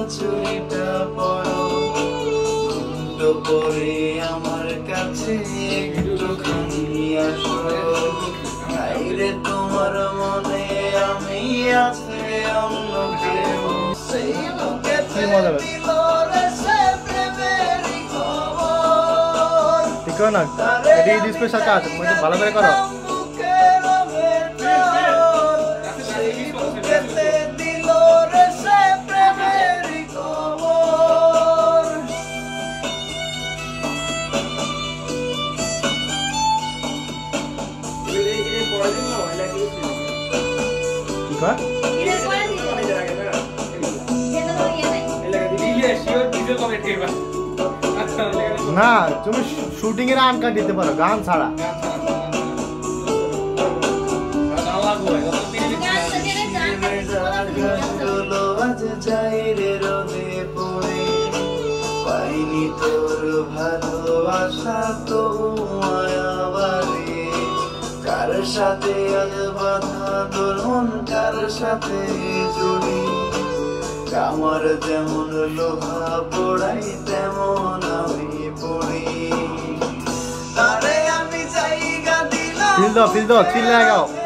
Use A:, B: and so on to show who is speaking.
A: চুড়িটা পরো তো পরে আমার কাছে একটুখানি আসো বাইরে তোমার মনে আমি আছে অন্য কেউ সেই বুকে দিল রে সে প্রেমেরই খবর
B: ঠিক না এডি স্পেশাল কাজ মানে ভালো করে করো না তুমি শুটিং এর আনকা দিতে পারো গান ছাড়া
A: পাইনি তোর ভালোবাসা তো মায়াবারে কার সাথে আজ বাধা তোর মন কার সাথে জড়ি আমার যেমন লোহা পোড়াই তেমন আমি পড়ি তারে আমি জায়গা দিলাম
B: ফিল দাও চিল্লায় গাও